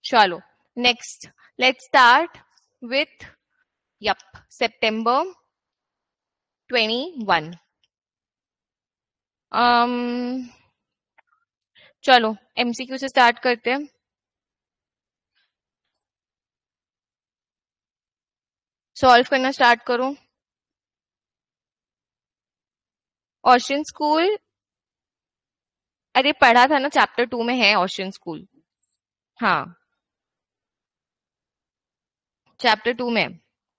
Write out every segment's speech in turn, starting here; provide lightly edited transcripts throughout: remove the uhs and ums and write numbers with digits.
चलो next, let's start with September 21. चलो MCQ से स्टार्ट करते हैं. सॉल्व करना स्टार्ट करो. ओशन स्कूल, अरे पढ़ा था ना, चैप्टर 2 में है ओशन स्कूल. हाँ चैप्टर 2 में.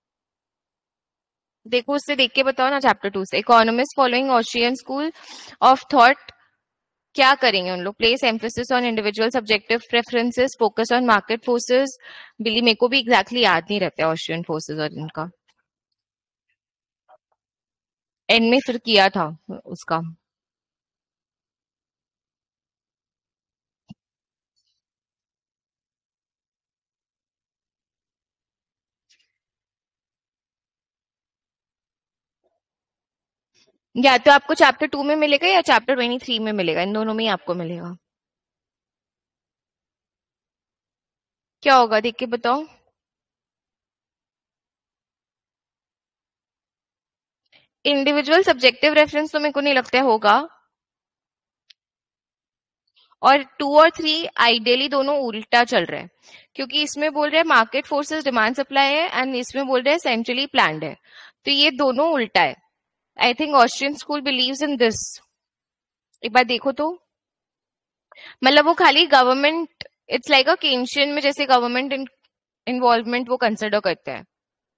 देखो उससे देख के बताओ ना, चैप्टर 2 से. Economist following Austrian school of thought क्या करेंगे उन लोग? Place emphasis on individual subjective preferences, focus on market forces. बिली मेरे को भी एग्जैक्टली याद नहीं रहता ऑस्ट्रियन फोर्सेस और इनका. एंड में फिर किया था उसका. या तो आपको चैप्टर 2 में मिलेगा या चैप्टर 23 में मिलेगा, इन दोनों में ही आपको मिलेगा. क्या होगा देख के बताओ. इंडिविजुअल सब्जेक्टिव रेफरेंस तो मेरे को नहीं लगता होगा. और 2 और 3 आइडियली दोनों उल्टा चल रहे हैं, क्योंकि इसमें बोल रहे हैं मार्केट फोर्सेस डिमांड सप्लाई है एंड इसमें बोल रहे हैं सेंट्रली प्लान्ड है. तो ये दोनों उल्टा है. I think Austrian school believes in this. एक बार देखो तो. मतलब वो खाली government, it's like a Keynesian में जैसे गवर्नमेंट इन्वॉल्वमेंट वो कंसिडर करते हैं.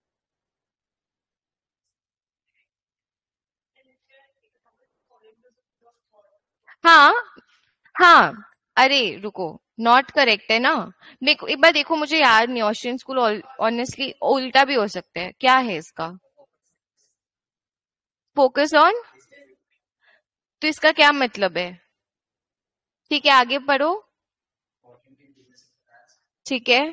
हाँ हाँ. अरे रुको, नॉट करेक्ट है ना. देखो एक बार देखो, मुझे याद नहीं. ऑस्ट्रियन स्कूल ऑनेस्टली उल्टा भी हो सकता है. क्या है इसका? Focus on. तो इसका क्या मतलब है? ठीक है आगे पढ़ो. ठीक है.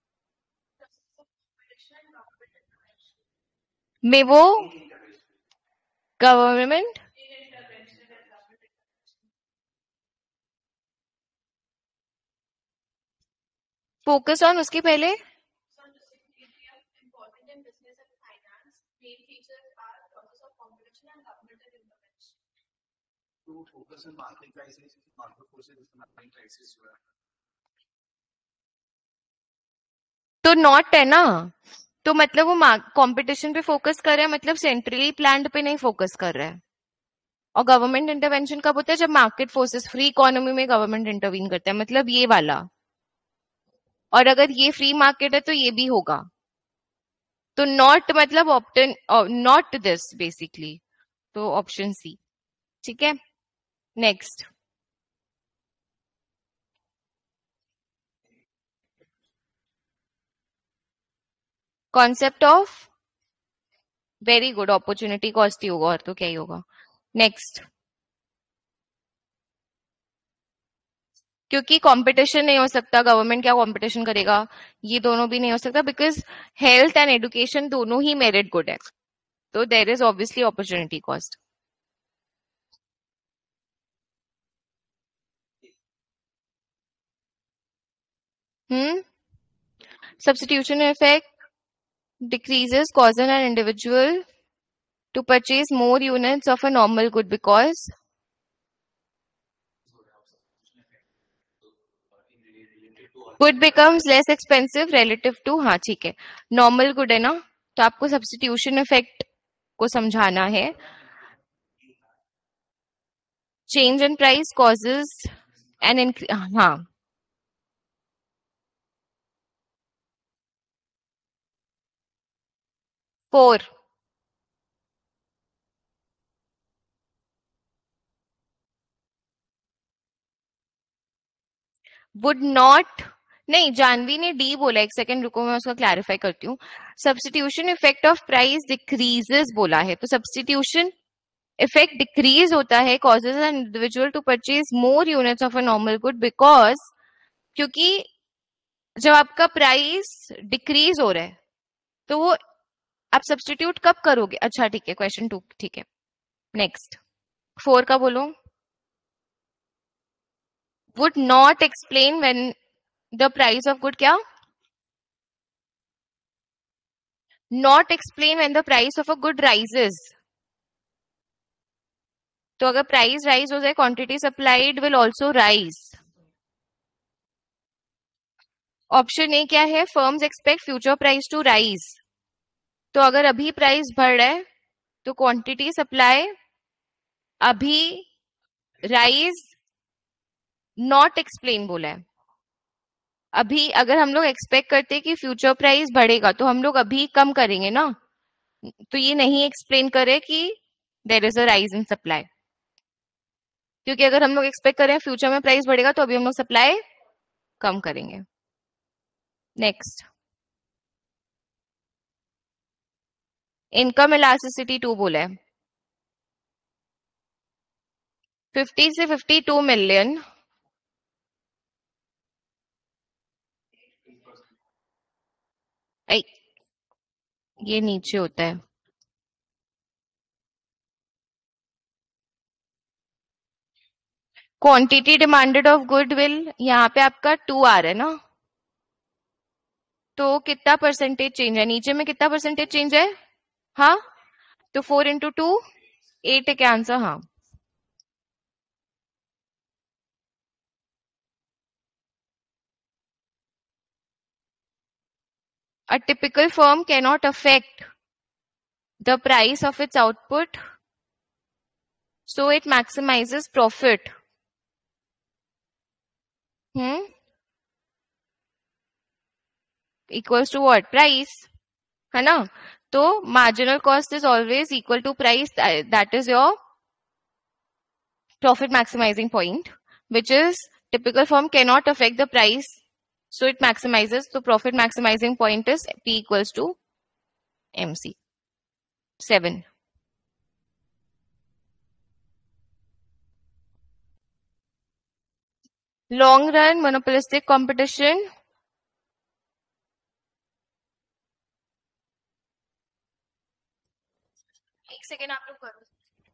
में वो गवर्नमेंट. फोकस ऑन उसके पहले. तो नॉट है ना. तो मतलब वो कंपटीशन पे फोकस कर रहा है, मतलब सेंट्रली प्लान्ड पे नहीं फोकस कर रहा है. और गवर्नमेंट इंटरवेंशन कब होता है? जब मार्केट फोर्सेस, फ्री इकोनॉमी में गवर्नमेंट इंटरवीन करता है, मतलब ये वाला. और अगर ये फ्री मार्केट है तो ये भी होगा. तो नॉट मतलब ऑप्शन, नॉट दिस बेसिकली. तो ऑप्शन सी. ठीक है next. Concept of, very good, opportunity cost ही होगा और तो क्या ही होगा. नेक्स्ट. क्योंकि कंपटीशन नहीं हो सकता, गवर्नमेंट क्या कंपटीशन करेगा. ये दोनों भी नहीं हो सकता बिकॉज हेल्थ एंड एजुकेशन दोनों ही मेरिट गुड है. तो there is obviously opportunity cost. Substitution effect decreases causes an individual to purchase more units of a normal good because good becomes less expensive relative to. हाँ ठीक है, normal good है ना. तो आपको सब्स्टिट्यूशन इफेक्ट को समझाना है. Change in price causes an increase. हाँ. फोर. Would not. नहीं, जानवी ने डी बोला. एक सेकंड रुको, मैं उसका क्लैरिफाई करती हूँ. Substitution effect of price decreases बोला है. तो सब्स्टिट्यूशन इफेक्ट डिक्रीज होता है, causes an individual to purchase more units of a normal good because, क्योंकि जब आपका प्राइस डिक्रीज हो रहा है तो वो आप सब्स्टिट्यूट कब करोगे. अच्छा ठीक है, क्वेश्चन 2 ठीक है. नेक्स्ट. 4 का बोलो. Would not explain when the price of good क्या? Not explain when the price of a good rises. तो अगर प्राइस राइज हो जाए, quantity supplied will also rise. Option A क्या है? Firms expect future price to rise. तो अगर अभी प्राइस बढ़ रहा है तो क्वांटिटी सप्लाई अभी राइज नॉट एक्सप्लेन बोला है. अभी अगर हम लोग एक्सपेक्ट करते हैं कि फ्यूचर प्राइस बढ़ेगा तो हम लोग अभी कम करेंगे ना. तो ये नहीं एक्सप्लेन करे कि there is a rise in supply. क्योंकि अगर हम लोग एक्सपेक्ट करें फ्यूचर में प्राइस बढ़ेगा तो अभी हम लोग सप्लाई कम करेंगे. नेक्स्ट, इनकम इलास्टिसिटी 2 बोला है. 50 से 52 मिलियन. ये नीचे होता है. क्वांटिटी डिमांडेड ऑफ गुडविल, यहाँ पे आपका 2 आ रहा है ना. तो कितना परसेंटेज चेंज है? नीचे में कितना परसेंटेज चेंज है? हाँ, तो 4 into 2 8 है क्या आंसर? हाँ. A typical firm cannot affect the price of its output, so it maximizes profit. Equals to what? Price, है ना. तो marginal cost is always equal to price. That is your profit maximizing point, which is typical firm cannot affect the price, so it maximizes. So profit maximizing point is P equals to MC. 7. Long run monopolistic competition. एक second आप लोग करो.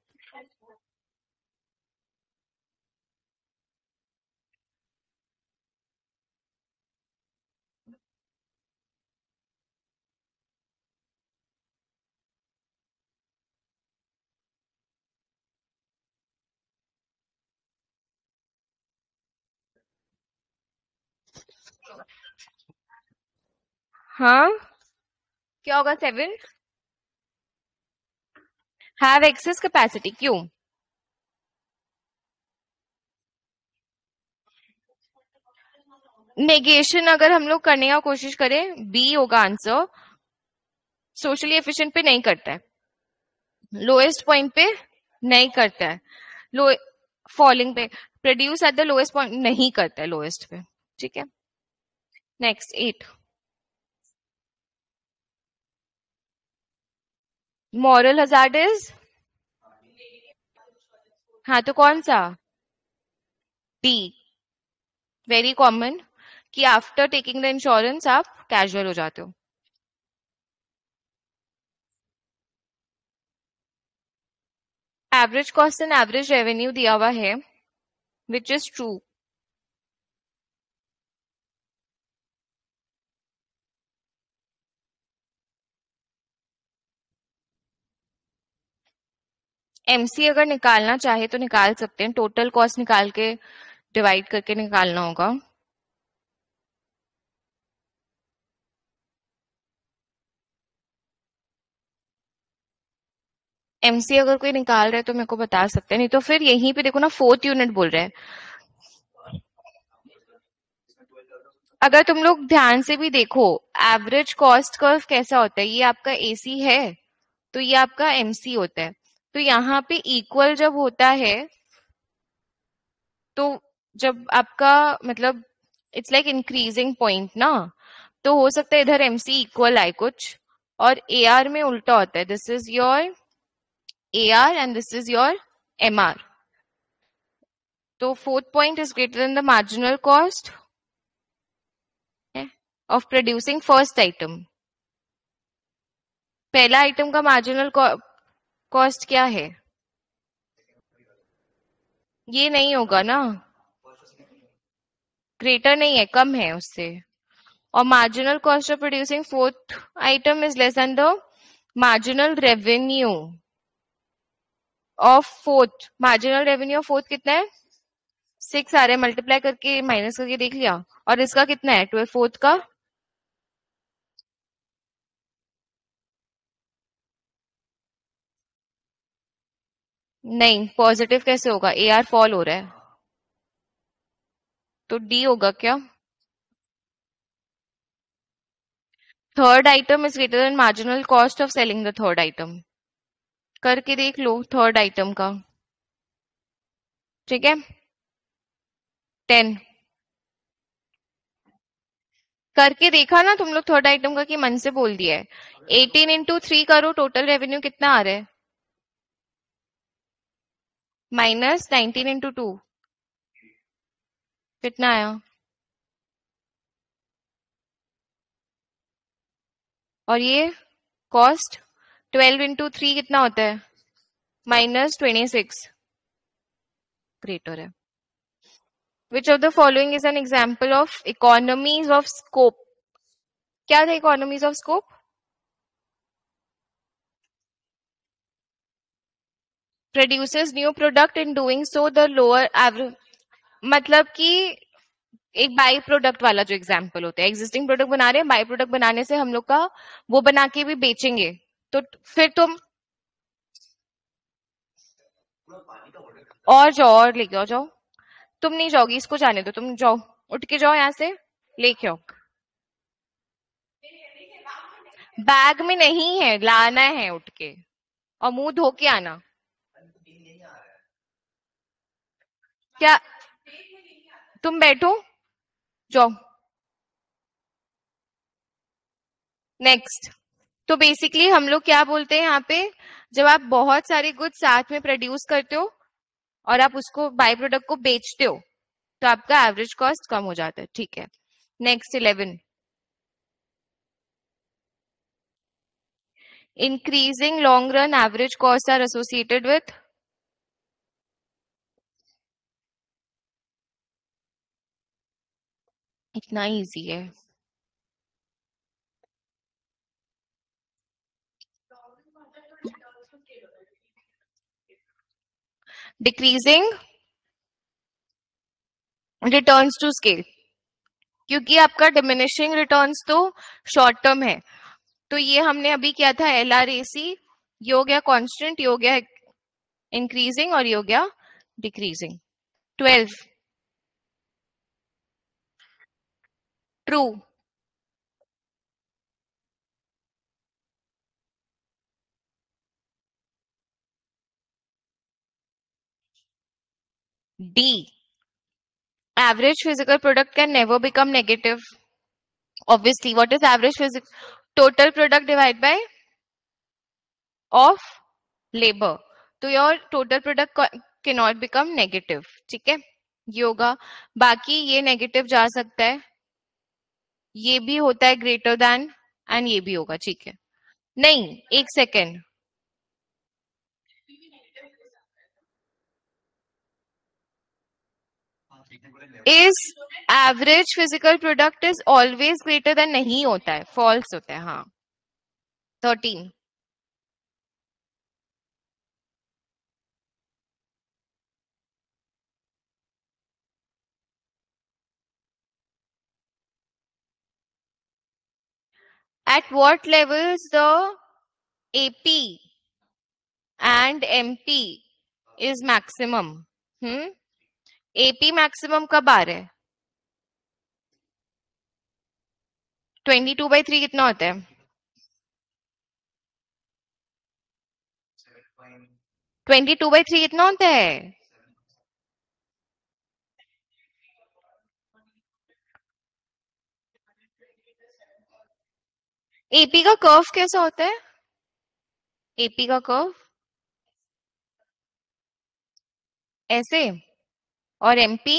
हाँ, क्या होगा? 7. Have excess capacity. क्यों? Negation अगर हम लोग करने का कोशिश करें, बी होगा आंसर. सोशली एफिशिएंट पे नहीं करता है, लोएस्ट पॉइंट पे नहीं करता है, लो फॉलिंग पे. Produce at the lowest point नहीं करता है लोएस्ट पे. ठीक है. नेक्स्ट 8. Moral hazard is. हाँ, तो कौन सा? डी. वेरी कॉमन कि आफ्टर टेकिंग द इंश्योरेंस आप कैजुअल हो जाते हो. Average cost and average revenue दिया हुआ है, विच इज ट्रू. एमसी अगर निकालना चाहे तो निकाल सकते हैं. टोटल कॉस्ट निकाल के डिवाइड करके निकालना होगा. एमसी अगर कोई निकाल रहा है तो मेरे को बता सकते हैं, नहीं तो फिर यहीं पे देखो ना 4th यूनिट बोल रहे हैं. अगर तुम लोग ध्यान से भी देखो, एवरेज कॉस्ट कर्व कैसा होता है, ये आपका एसी है तो ये आपका एमसी होता है. तो यहाँ पे इक्वल जब होता है तो जब आपका मतलब इट्स लाइक इंक्रीजिंग पॉइंट ना, तो हो सकता है इधर एमसी इक्वल आए कुछ, और एआर में उल्टा होता है. This is your AR and this is your MR. तो 4th point is greater than the marginal cost of producing first item. पहला आइटम का मार्जिनल कॉस्ट क्या है? ये नहीं होगा ना. ग्रेटर नहीं है, कम है उससे. और marginal cost of producing fourth item is less than the marginal revenue of fourth. Marginal revenue of fourth कितना है? 6 आ रहे, मल्टीप्लाई करके माइनस करके देख लिया. और इसका कितना है? 12 फोर्थ का. नहीं, पॉजिटिव कैसे होगा? ए आर फॉल हो रहा है, तो डी होगा क्या? Third item is greater than marginal cost of selling the third item. करके देख लो थर्ड आइटम का. ठीक है. 10 करके देखा ना तुम लोग थर्ड आइटम का, कि मन से बोल दिया है. 18 × 3 करो, टोटल रेवेन्यू कितना आ रहा है? माइनस 19 × 2 कितना आया? और ये कॉस्ट 12 × 3 कितना होता है? -26. ग्रेटर है. Which of the following is an example of economies of scope? क्या था economies of scope? Producers new product, in doing so the lower average. मतलब कि एक बाई प्रोडक्ट वाला जो एग्जाम्पल होता है, एग्जिस्टिंग प्रोडक्ट बना रहे हैं, बाई प्रोडक्ट बनाने से हम लोग का वो बना के भी बेचेंगे, तो फिर तुम और जाओ और लेके आओ. जाओ, तुम नहीं जाओगी, इसको जाने दो, तुम जाओ, उठ के जाओ यहाँ से, लेके आओ. बैग में नहीं है, लाना है उठ के, और मुंह धो के आना. क्या? तुम बैठो, जाओ. नेक्स्ट. तो बेसिकली हम लोग क्या बोलते हैं यहाँ पे, जब आप बहुत सारे गुड्स साथ में प्रोड्यूस करते हो और आप उसको बाय प्रोडक्ट को बेचते हो, तो आपका एवरेज कॉस्ट कम हो जाता है. ठीक है. Next 11. Increasing long run average cost are associated with. इतना इजी है. डिक्रीजिंग रिटर्न्स टू स्केल, क्योंकि आपका डिमिनिशिंग रिटर्न्स तो शॉर्ट टर्म है. तो ये हमने अभी किया था LRAC, ये हो गया कांस्टेंट, ये हो गया इंक्रीजिंग, और ये हो गया decreasing. 12. True. D. Average physical product can never become negative. Obviously, what is average physical? Total product divided by of labor. तो your total product cannot become negative. ठीक है, ये होगा. बाकी ये नेगेटिव जा सकता है, ये भी होता है ग्रेटर देन, एंड ये भी होगा. ठीक है. नहीं, एक second. Is average physical product is always greater than, नहीं होता है, फॉल्स होता है. हाँ. 13. At what levels the AP and MP is maximum? AP maximum कब आ रहा है? 22/3 कितना होता है? 22/3 कितना होता है? AP का कर्व कैसा होता है? AP का कर्व ऐसे, और MP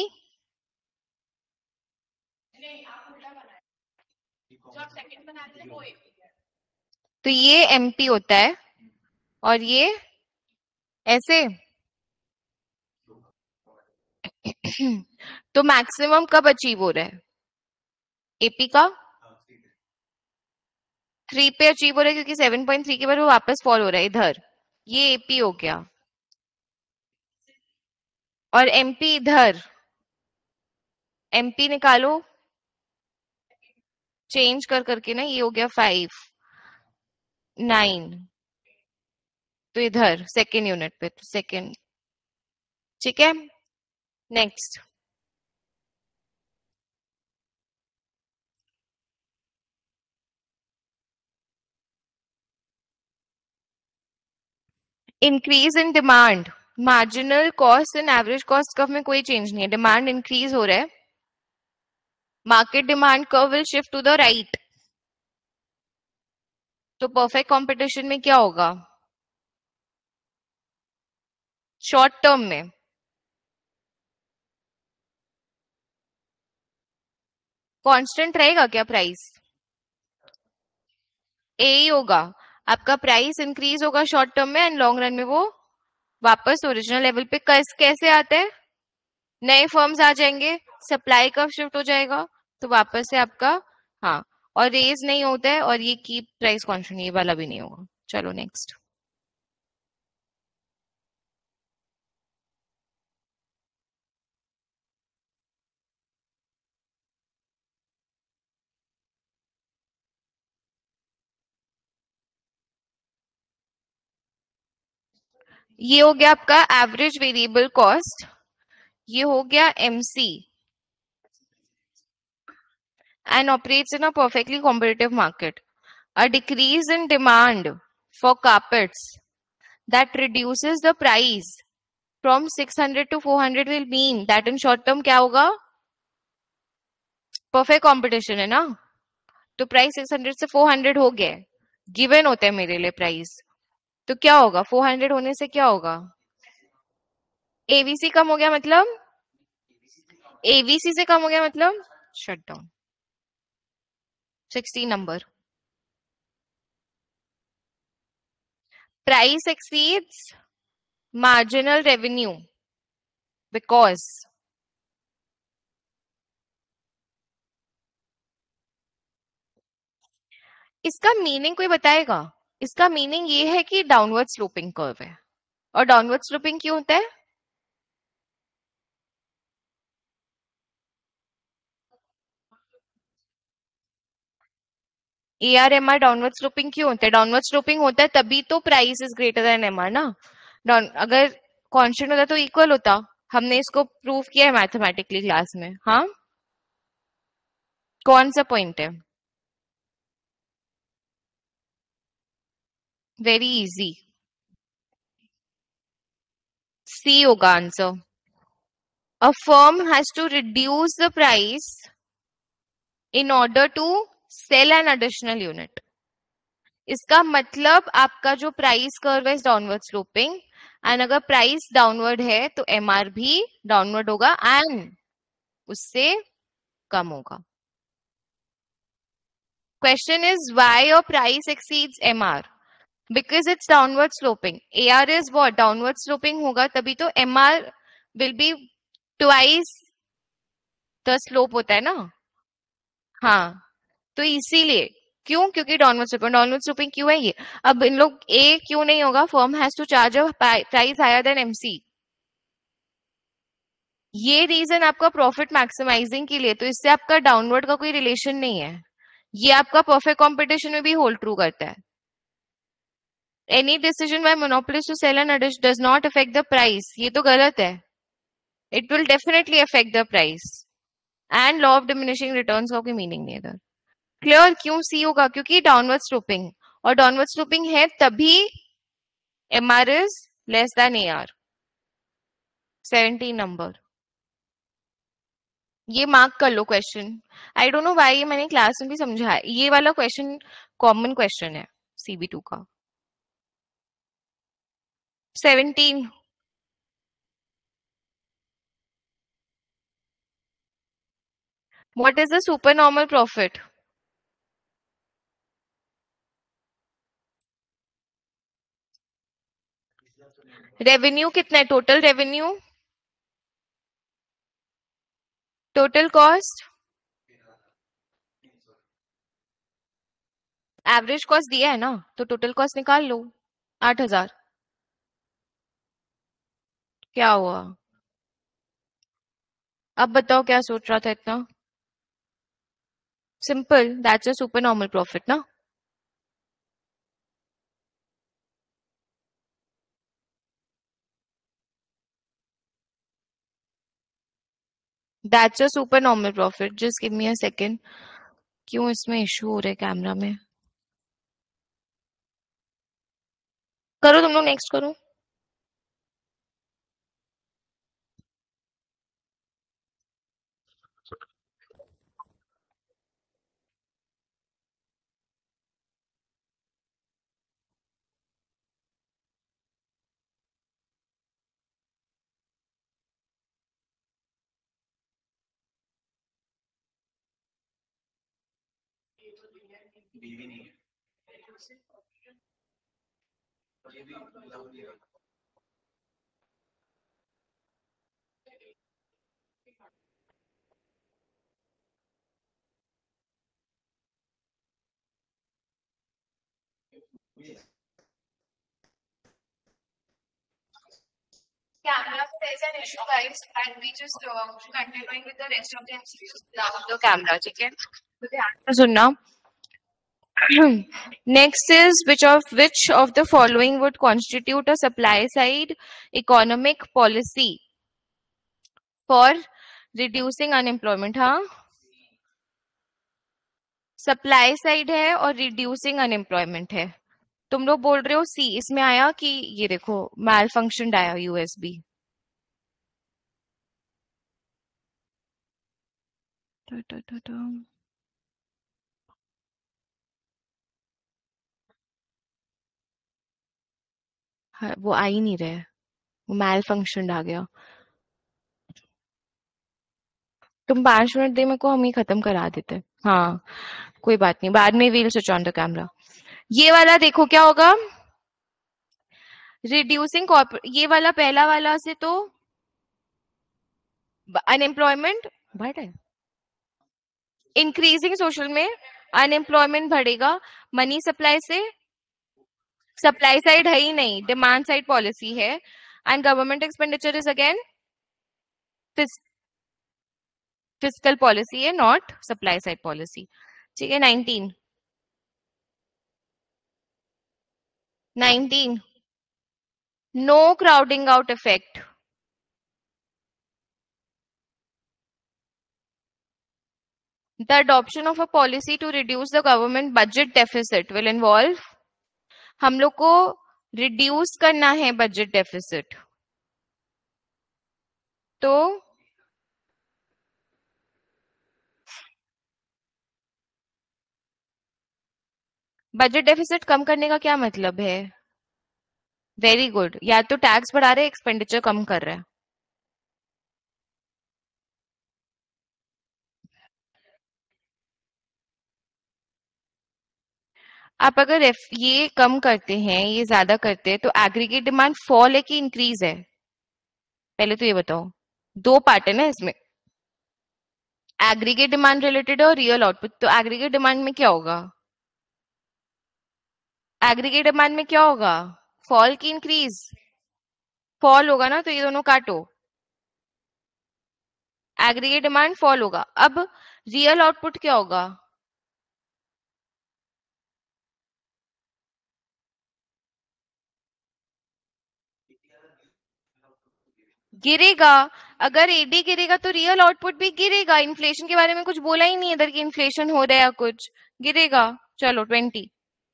तो ये MP होता है, और ये ऐसे. तो मैक्सिमम कब अचीव हो रहा है एपी का? 3 पे अचीव हो रहा है क्योंकि 7.3 के बाद वो वापस फॉल हो रहा है इधर। ये एपी हो गया। और एमपी इधर, एमपी निकालो चेंज कर करके ना, ये हो गया 5, 9। तो इधर सेकेंड यूनिट पे, तो सेकेंड। ठीक है, next. Increase in demand, marginal cost and average cost curve में कोई चेंज नहीं है, डिमांड इंक्रीज हो रहा है, market demand curve will shift to the right. तो परफेक्ट कंपटीशन में क्या होगा? शॉर्ट टर्म में कांस्टेंट रहेगा क्या प्राइस? ए ही होगा। आपका प्राइस इंक्रीज होगा शॉर्ट टर्म में, एंड लॉन्ग रन में वो वापस ओरिजिनल लेवल पे कैसे आते हैं? नए फर्म्स आ जाएंगे, सप्लाई कब शिफ्ट हो जाएगा, तो वापस से आपका, हाँ। और रेज नहीं होता है, और ये कीप प्राइस कांस्टेंट, ये वाला भी नहीं होगा। चलो नेक्स्ट। ये हो गया आपका एवरेज वेरिएबल कॉस्ट, ये हो गया MC, and operates in a perfectly competitive market. A decrease in demand for carpets that reduces the price from 600 to 400 will mean that in short term क्या होगा? परफेक्ट कंपटीशन है ना, तो price 600 से 400 हो गया, गिवन होता है मेरे लिए प्राइस। तो क्या होगा? 400 होने से क्या होगा? एवीसी कम हो गया मतलब, एवीसी से कम हो गया मतलब shut down. 16 number, price exceeds marginal revenue because, इसका मीनिंग कोई बताएगा? इसका मीनिंग ये है कि डाउनवर्ड स्लोपिंग कर्व है। और डाउनवर्ड स्लोपिंग क्यों होता है? A R M R downward sloping क्यों होता है? डाउनवर्ड स्लोपिंग होता है तभी तो price is greater than M R ना। डाउन अगर कांस्टेंट होता तो इक्वल होता। हमने इसको प्रूव किया है मैथमेटिकली क्लास में। हाँ, कौन सा पॉइंट है? वेरी इजी, सी होगा answer. A firm has to reduce the price in order to sell an additional unit. इसका मतलब आपका जो प्राइस कर्व है डाउनवर्ड स्लोपिंग, एंड अगर प्राइस डाउनवर्ड है तो एमआर भी डाउनवर्ड होगा एंड उससे कम होगा। Question is why your price exceeds MR? Because it's downward sloping. AR is what? Downward sloping होगा तभी तो MR will be twice the slope होता है ना। हाँ, तो इसीलिए, क्यों? क्योंकि डाउनवर्ड स्लोपिंग क्यों है ये। अब इन लोग ए क्यों नहीं होगा? Firm has to charge a price higher than MC. ये रीजन आपका प्रॉफिट मैक्सिमाइजिंग के लिए, तो इससे आपका डाउनवर्ड का कोई रिलेशन नहीं है। ये आपका परफेक्ट कंपटीशन में भी होल्ड ट्रू करता है। Any decision by monopolist to sell and does not affect the price, ये तो गलत है। It will definitely affect the price. And law of diminishing returns का कोई मीनिंग नहीं है इधर। क्लियर? क्यों सी होगा? क्योंकि डाउनवर्ड स्लोपिंग, और डाउनवर्ड स्लोपिंग है तभी MR is less than AR. 17 number, ये मार्क कर लो question. I don't know why, ये मैंने क्लास में भी समझा है, ये वाला क्वेश्चन कॉमन क्वेश्चन है सीबी 2 का। 17, what is the super normal profit? Revenue कितना है? Total revenue total cost, average cost दिया है ना, तो टोटल कॉस्ट निकाल लो, 8,000। क्या हुआ? अब बताओ क्या सोच रहा था इतना? Simple, that's a super normal profit ना। That's a super normal profit, just give me a second. क्यों इसमें इशू हो रहा है कैमरा में? करो तुम लोग, नेक्स्ट करो। Camera there's an issue guys and we just continuing with the rest of the institute now the camera, ठीक है? तो ध्यान से सुनना। Next is which of the following would constitute a supply side economic policy for reducing unemployment? हाँ, supply side है और reducing unemployment है। तुम लोग बोल रहे हो सी, इसमें आया कि ये देखो मैल फंक्शन आया यूएसबी। वो आ ही नहीं रहे, वो मैल फंक्शन आ गया। तुम 5 मिनट दे मेरे को, हम ही खत्म करा देते। हाँ, कोई बात नहीं, बाद में we'll switch on the camera. ये वाला देखो क्या होगा, रिड्यूसिंग ये वाला पहला वाला से तो अनएम्प्लॉयमेंट बढ़ है, इंक्रीजिंग सोशल में अनएम्प्लॉयमेंट बढ़ेगा, मनी सप्लाई से, सप्लाई साइड है ही नहीं, डिमांड साइड पॉलिसी है, and government expenditure is again fiscal policy है, नॉट सप्लाई साइड पॉलिसी। ठीक है, 19 no crowding out effect. The adoption of a policy to reduce the government budget deficit will involve, हम लोग को reduce करना है budget deficit, तो budget deficit कम करने का क्या मतलब है? वेरी गुड, या तो टैक्स बढ़ा रहे एक्सपेंडिचर कम कर रहे हैं। आप अगर ये कम करते हैं, ये ज्यादा करते हैं, तो एग्रीगेट डिमांड फॉल है कि इंक्रीज है? पहले तो ये बताओ, दो पार्ट है ना इसमें, एग्रीगेट डिमांड रिलेटेड और रियल आउटपुट। तो एग्रीगेट डिमांड में क्या होगा? एग्रीगेट डिमांड में क्या होगा, फॉल की इंक्रीज? फॉल होगा ना, तो ये दोनों काटो, एग्रीगेट डिमांड फॉल होगा। अब रियल आउटपुट क्या होगा? गिरेगा। अगर एडी गिरेगा तो रियल आउटपुट भी गिरेगा। इन्फ्लेशन के बारे में कुछ बोला ही नहीं इधर की इन्फ्लेशन हो रहा है या कुछ, गिरेगा। चलो 20,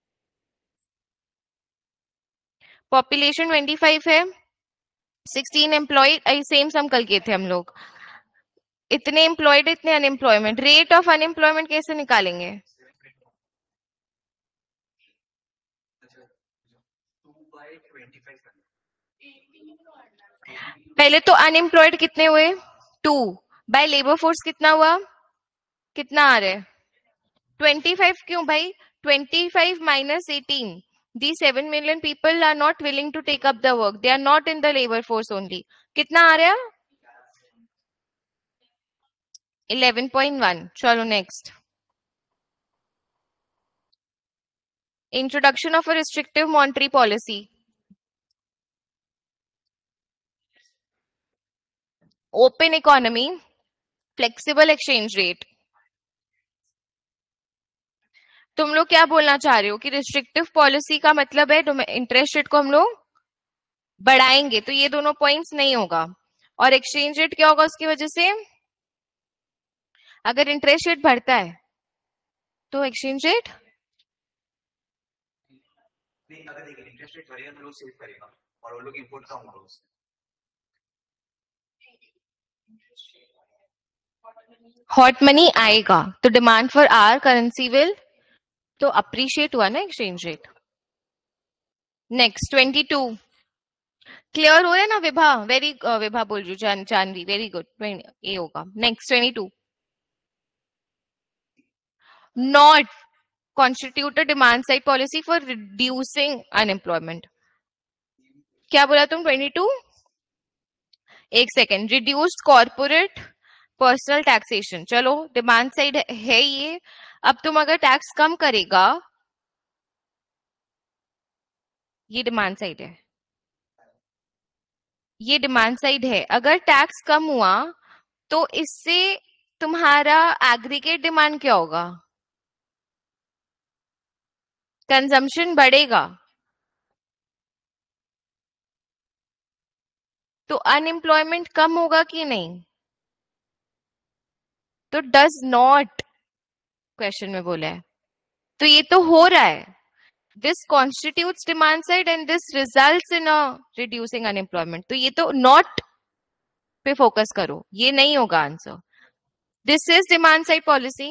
पॉपुलेशन 25 है, 16 एम्प्लॉयड, सेम सम कल किए थे हम लोग। इतने एम्प्लॉयड इतने अनएम्प्लॉयमेंट, रेट ऑफ अनएम्प्लॉयमेंट कैसे निकालेंगे? पहले तो अनएम्प्लॉयड कितने हुए, 2, बाय लेबर फोर्स कितना हुआ, कितना आ रहा है? 25 क्यों भाई, 25 minus 18, these 7 million people are not willing to take up the work, they are not in the labor force only, कितना आ रहा है? 11.1 चलो next. Introduction of a restrictive monetary policy. Open economy, flexible exchange rate. तुम लोग क्या बोलना चाह रहे हो कि रिस्ट्रिक्टिव पॉलिसी का मतलब है इंटरेस्ट रेट को हम लोग बढ़ाएंगे, तो ये दोनों पॉइंट्स नहीं होगा. और एक्सचेंज रेट क्या होगा उसकी वजह से? अगर इंटरेस्ट रेट बढ़ता है तो एक्सचेंज रेट अगर इंटरेस्ट रेट बढ़ेगा तो लोग सेव करेगा और वो लोग इंपोर्ट कम होगा उससे. हॉट मनी आएगा तो demand for our currency will, तो अप्रिशिएट हुआ ना एक्सचेंज रेट. नेक्स्ट 22. क्लियर हो रहा है ना विभा? वेरी विभा बोल रही हूँ, जानवी वेरी गुड. ये होगा. Next 22. Not constitute a demand side policy for reducing unemployment. क्या बोला तुम? 22. एक second. Reduced corporate personal taxation. चलो डिमांड साइड है ये. अब तुम अगर टैक्स कम करेगा, ये डिमांड साइड है, ये डिमांड साइड है. अगर टैक्स कम हुआ तो इससे तुम्हारा एग्रीगेट डिमांड क्या होगा? कंजम्पशन बढ़ेगा. तो अनएम्प्लॉयमेंट कम होगा कि नहीं? तो डज नॉट क्वेश्चन में बोला है, तो ये तो हो रहा है. This constitutes demand side and this results in a reducing unemployment. तो ये तो नॉट पे फोकस करो, ये नहीं होगा answer. This is demand side policy.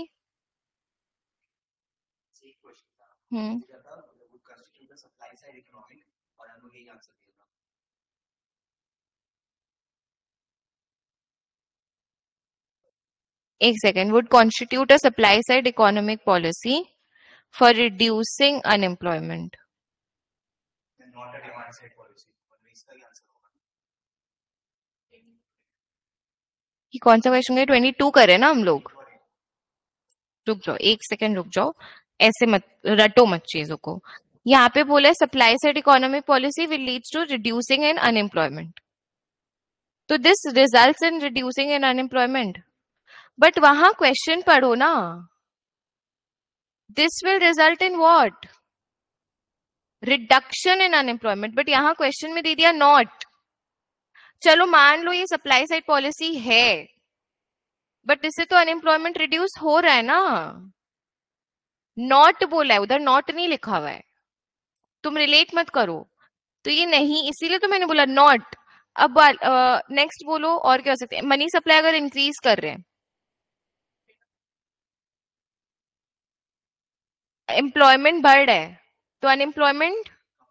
एक second. Would constitute a supply side economic policy for reducing unemployment. Not a demand side policy. इसका ही आंसर होगा. ये कौन सा क्वेश्चन है? 22 करे ना हम लोग. रुक जाओ, एक सेकेंड रुक जाओ, ऐसे मत रटो मत चीजों को. यहाँ पे बोला है supply side economic policy will leads to reducing in unemployment. तो this results in reducing in unemployment. But वहां क्वेश्चन पढ़ो ना. This will result in what? Reduction in unemployment. But यहां क्वेश्चन में दे दिया नॉट. चलो मान लो ये सप्लाई साइड पॉलिसी है, बट इससे तो अनएम्प्लॉयमेंट रिड्यूस हो रहा है ना. नॉट बोला है, उधर नॉट नहीं लिखा हुआ है. तुम रिलेट मत करो. तो ये नहीं, इसीलिए तो मैंने बोला नॉट. अब नेक्स्ट बोलो और क्या हो सकते हैं. मनी सप्लाई अगर इंक्रीज कर रहे हैं, एम्प्लॉयमेंट बढ़ रहा है, तो अनएम्प्लॉयमेंट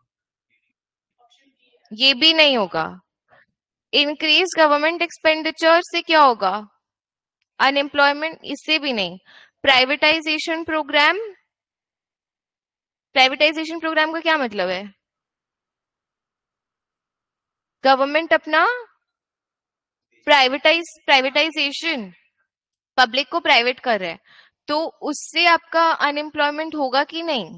ये भी नहीं होगा. इंक्रीज गवर्नमेंट एक्सपेंडिचर से क्या होगा? अनएम्प्लॉयमेंट इससे भी नहीं. प्राइवेटाइजेशन प्रोग्राम, प्राइवेटाइजेशन प्रोग्राम का क्या मतलब है? गवर्नमेंट अपना प्राइवेटाइजेशन, पब्लिक को प्राइवेट कर रहा है, तो उससे आपका अनएम्प्लॉयमेंट होगा कि नहीं?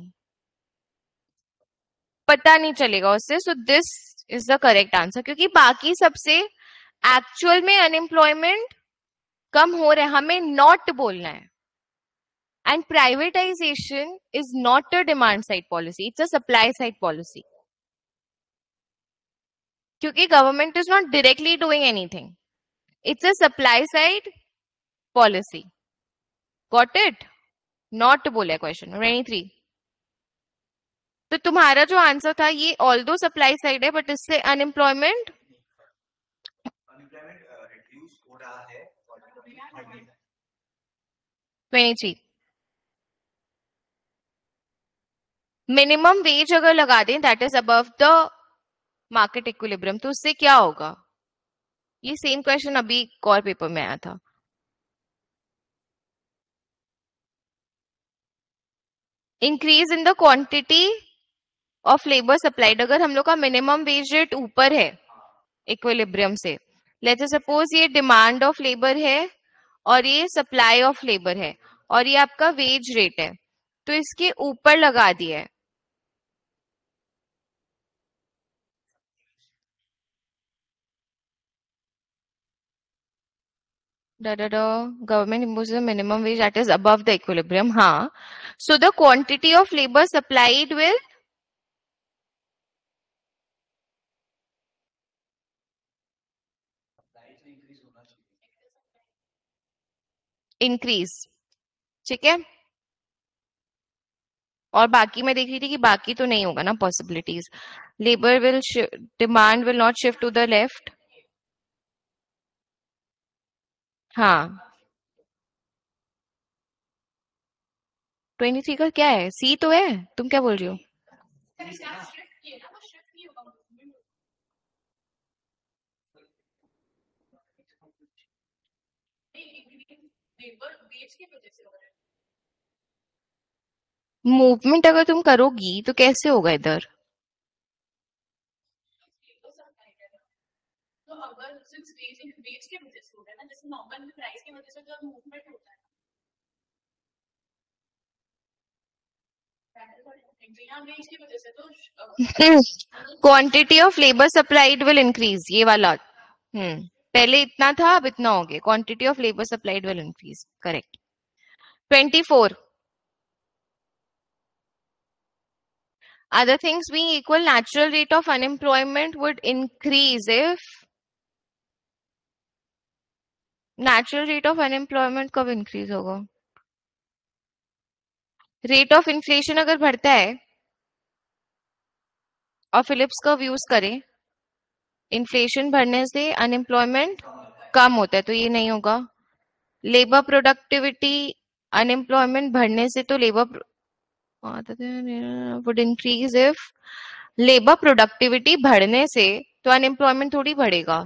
पता नहीं चलेगा उससे. So this is the correct answer, क्योंकि बाकी सबसे एक्चुअल में अनएम्प्लॉयमेंट कम हो रहा है. हमें नॉट बोलना है. And privatisation is not a demand side policy, it's a supply side policy. क्योंकि government is not directly doing anything, it's a supply side policy. Got it? Not बोला क्वेश्चन 23. तो तुम्हारा जो आंसर था ये ऑल दो सप्लाई साइड है, but इससे अनएम्प्लॉयमेंट रिड्यूस हो रहा है. 23. मिनिमम वेज अगर लगा दें that is above the market equilibrium, तो उससे क्या होगा? ये सेम क्वेश्चन अभी कॉर पेपर में आया था. Increase in the quantity of labour supplied. अगर हम लोग का मिनिमम वेज रेट ऊपर है इक्विलिब्रियम से, लेट्स सपोज ये डिमांड ऑफ लेबर है और ये सप्लाई ऑफ लेबर है, और ये आपका वेज रेट है, तो इसके ऊपर लगा दिया है। Government imposes a minimum wage that is above the equilibrium. हाँ, so the quantity of labor supplied will increase. ठीक है, और बाकी मैं देख रही थी कि बाकी तो नहीं होगा ना possibilities. Labour will demand will not shift to the left. हाँ, 23 का क्या है, सी तो है, तुम क्या बोल रही हो? मूवमेंट अगर तुम करोगी तो कैसे होगा इधर? Quantity of labour supplied will increase, ये वाला. पहले इतना था, अब इतना हो गया. Quantity of labour supplied will increase, correct. 24. Other things being equal, natural rate of unemployment would increase if natural rate of unemployment कब increase होगा? रेट ऑफ इन्फ्लेशन अगर बढ़ता है और फिलिप्स कर्व यूज करें, इन्फ्लेशन बढ़ने से अनएम्प्लॉयमेंट कम होता है, तो ये नहीं होगा. लेबर प्रोडक्टिविटी, अनएम्प्लॉयमेंट बढ़ने से तो labour would increase if labour productivity बढ़ने से तो अनएम्प्लॉयमेंट थोड़ी बढ़ेगा.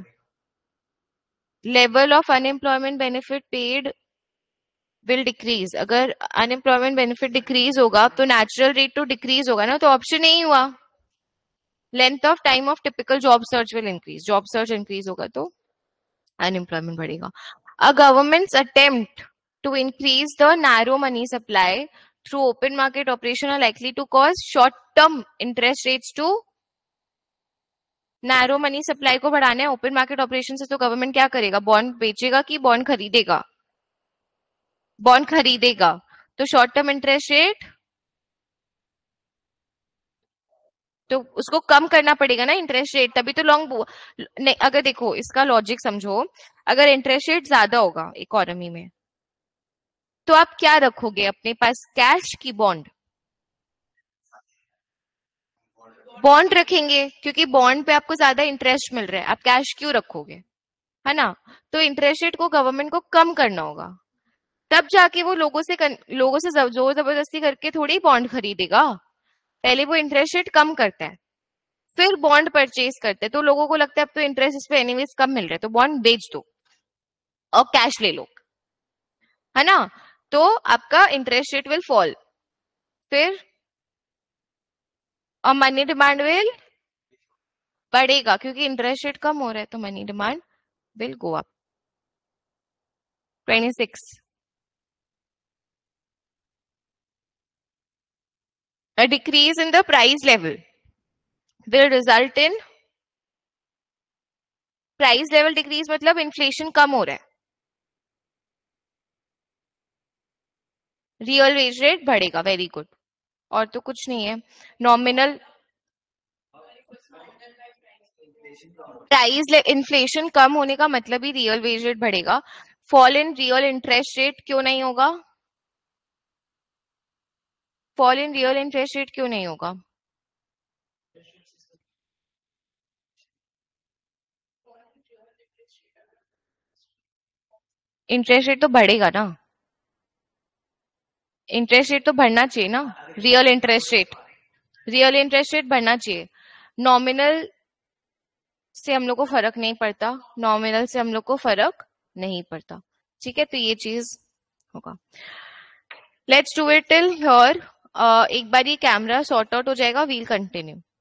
Level of unemployment benefit paid will decrease. अगर अनएम्प्लॉयमेंट बेनिफिट डिक्रीज होगा तो नेचुरल रेट तो डिक्रीज होगा ना, तो ऑप्शन नहीं हुआ. Length of time of typical job search will increase. Job search increase होगा तो अनएम्प्लॉयमेंट बढ़ेगा. A government's attempt to increase the narrow money supply through open market operation are likely to cause short term interest rates to. Narrow money supply को बढ़ाना है open market operation से, तो government क्या करेगा? बॉन्ड बेचेगा कि बॉन्ड खरीदेगा? बॉन्ड खरीदेगा, तो शॉर्ट टर्म इंटरेस्ट रेट तो उसको कम करना पड़ेगा ना इंटरेस्ट रेट, तभी तो लॉन्ग. नहीं, अगर देखो इसका लॉजिक समझो, अगर इंटरेस्ट रेट ज्यादा होगा इकोनॉमी में तो आप क्या रखोगे अपने पास, कैश की बॉन्ड? बॉन्ड रखेंगे, क्योंकि बॉन्ड पे आपको ज्यादा इंटरेस्ट मिल रहा है. आप कैश क्यों रखोगे, है ना? तो इंटरेस्ट रेट को गवर्नमेंट को कम करना होगा, तब जाके वो लोगों से जोर जबरदस्ती करके थोड़ी बॉन्ड खरीदेगा. पहले वो इंटरेस्ट रेट कम करता है, फिर बॉन्ड परचेज करते हैं. तो लोगों को लगता है अब तो इंटरेस्ट इस पे एनीवेज कम मिल रहा है, तो बॉन्ड बेच दो और कैश ले लो, है ना? तो आपका इंटरेस्ट रेट विल फॉल, फिर और मनी डिमांड विल बढ़ेगा, क्योंकि इंटरेस्ट रेट कम हो रहा है, तो money demand will go up. 26. A decrease in the price level will result in price level decrease, मतलब इन्फ्लेशन कम हो रहा है, रियल वेज रेट बढ़ेगा. Very good. और तो कुछ नहीं है. नॉमिनल प्राइस इन्फ्लेशन कम होने का मतलब ही रियल वेज रेट बढ़ेगा. Fall in real interest rate क्यों नहीं होगा? Fall in real interest rate क्यों नहीं होगा? इंटरेस्ट रेट तो बढ़ेगा ना, इंटरेस्ट रेट तो बढ़ना चाहिए ना. रियल इंटरेस्ट रेट बढ़ना चाहिए. नॉमिनल से हम लोग को फर्क नहीं पड़ता, नॉमिनल से हम लोग को फर्क नहीं पड़ता. ठीक है, तो ये चीज होगा. Let's do it till here. एक बार ये कैमरा सॉर्ट आउट हो जाएगा, वील कंटिन्यू.